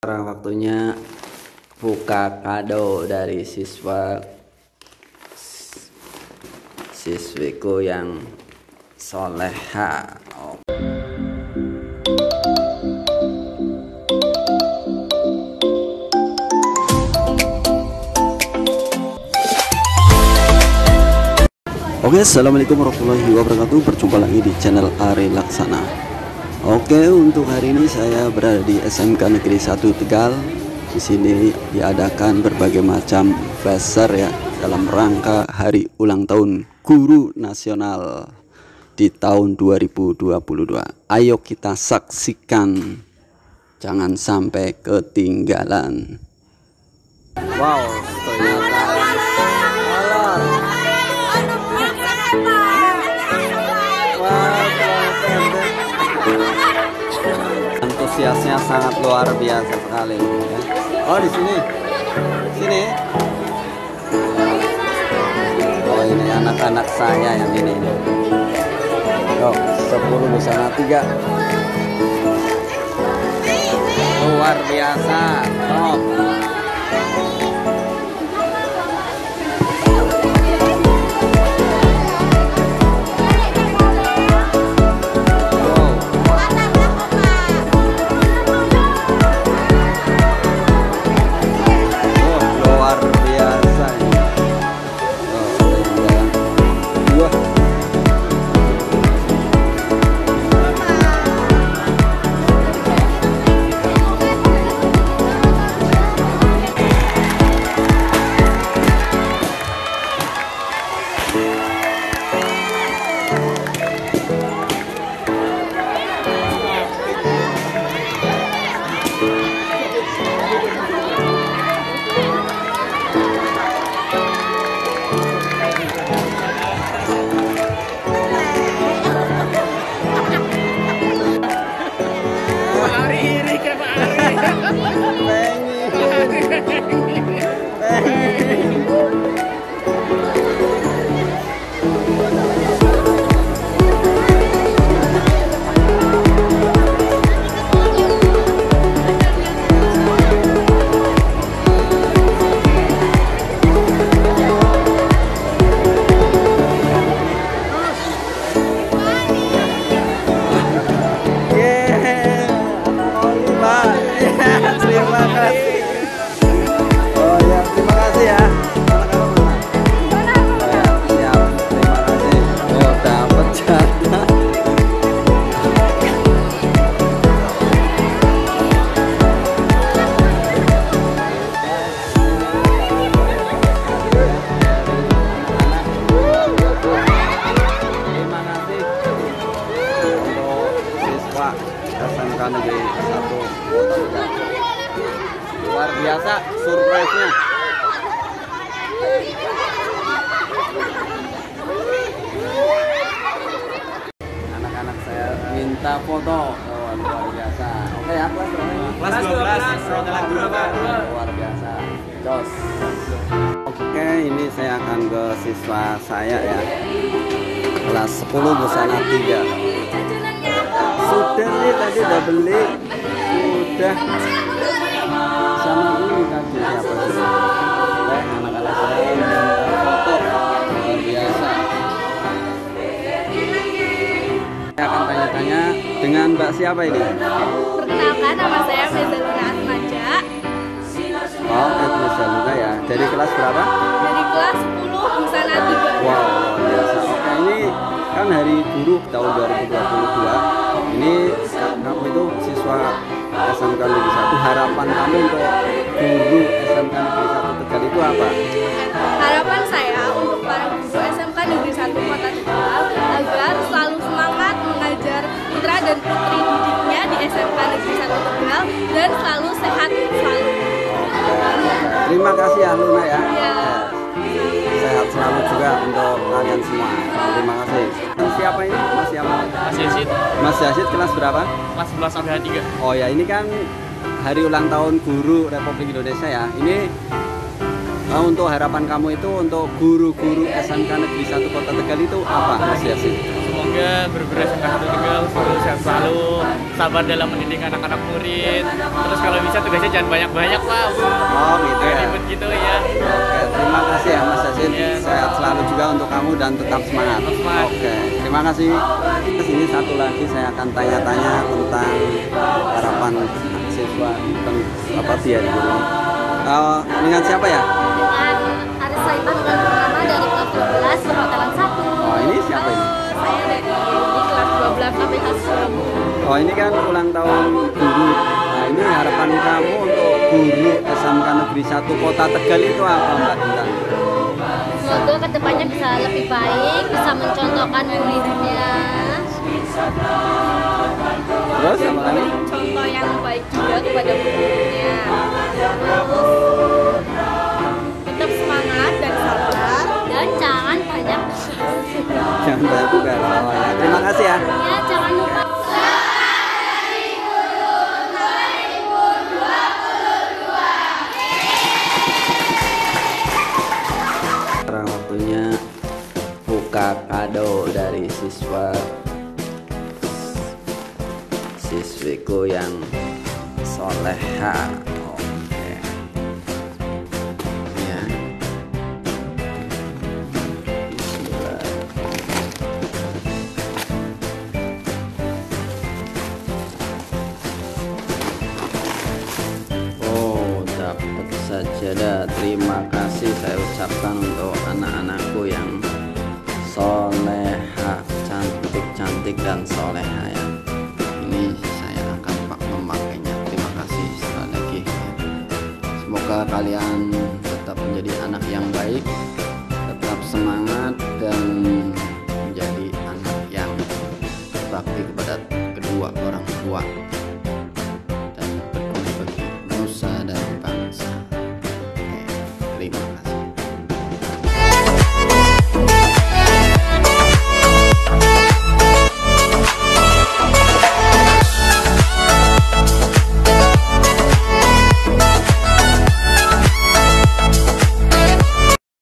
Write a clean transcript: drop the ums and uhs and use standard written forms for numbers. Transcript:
Sekarang waktunya buka kado dari siswiku yang soleha. Oke, assalamualaikum warahmatullahi wabarakatuh. Berjumpa lagi di channel Ari Laksana. Oke, untuk hari ini saya berada di SMK Negeri 1 Tegal. Di sini diadakan berbagai macam bazar ya dalam rangka hari ulang tahun Guru Nasional di tahun 2022. Ayo kita saksikan, jangan sampai ketinggalan. Wow, ternyata antusiasnya sangat luar biasa sekali ya. Oh, di sini oh ini anak-anak saya yang ini oh 10 busana 3 luar biasa. Top. SMK Negeri 1 Kota Tegal. Luar biasa surprise-nya. Anak-anak saya minta foto. Oh, luar biasa. Oke ya, kelas 12. Luar biasa. Jos. Oke, ini saya akan ke siswa saya ya. Kelas 10 busana 3. Sudah sih, tadi udah beli. Sudah sama ini kan siapa sih? Anak-anak saya minta foto. Luar biasa. Saya akan tanya-tanya dengan Mbak siapa ini? Perkenalkan, nama saya Mezaluna Atmaja. Oh, Mezaluna ya. Dari kelas berapa? Dari kelas 10 busana 3. Wow, luar biasa. Oke, ini kan hari guru tahun 2022. Ini kamu itu siswa SMK Negeri 1. Harapan kamu untuk guru SMK Negeri 1 Tegal itu apa? Harapan saya untuk para guru SMK Negeri 1 Kota Tegal agar selalu semangat mengajar putra dan putri didiknya di SMK Negeri 1 Tegal dan selalu sehat selalu. Terima kasih ya Luna ya. Ya. Sehat selalu juga untuk kalian semua. Terima kasih. Siapa ini? Mas siapa? Mas Yazid. Mas Yazid kelas berapa? Kelas 11 sampai 3. Oh ya, ini kan hari ulang tahun Guru Republik Indonesia ya. Ini untuk harapan kamu itu untuk guru-guru SMK Negeri 1 Kota Tegal itu apa, Mas Yazid? Semoga semoga guru-guru SMK 1 Tegal selalu sehat selalu, sabar dalam mendidik anak-anak murid. Terus kalau bisa tugasnya jangan banyak-banyak Pak. Oh gitu ya. Ribet gitu ya. Oke, terima kasih ya Mas Yasin. Iya. Sehat selalu juga untuk kamu dan tetap semangat. Tetap semangat. Oke, terima kasih. Terus ini satu lagi saya akan tanya-tanya tentang harapan siswa tentang apa dia di guru. Dengan siapa ya? Dengan Aris Saitan bulan purnama dari kelas 12 perhotelan 1. Oh ini siapa ini? Saya dari kelas 12 KPH Surabaya. Oh ini kan ulang tahun guru. Nah ini harapan kamu untuk guru SMK Negeri 1 Kota Tegal itu apa Mbak Intan? Semoga kedepannya bisa lebih baik, bisa mencontohkan muridnya. Terus apa lagi? Contoh yang baik juga kepada muridnya. Tetap semangat dan sabar dan jangan banyak. Jangan banyak juga. Terima kasih ya. Ya jangan lupa. Sekarang waktunya buka kado dari siswiku yang soleha. Oke ya, bismillah. Oh dapat sajadah. Terima kasih saya ucapkan untuk anak-anakku yang soleha, cantik dan soleha ya. Ini saya akan memakainya. Terima kasih sekali lagi. Semoga kalian tetap menjadi anak yang baik, tetap semangat dan menjadi anak yang berbakti kepada kedua orang tua.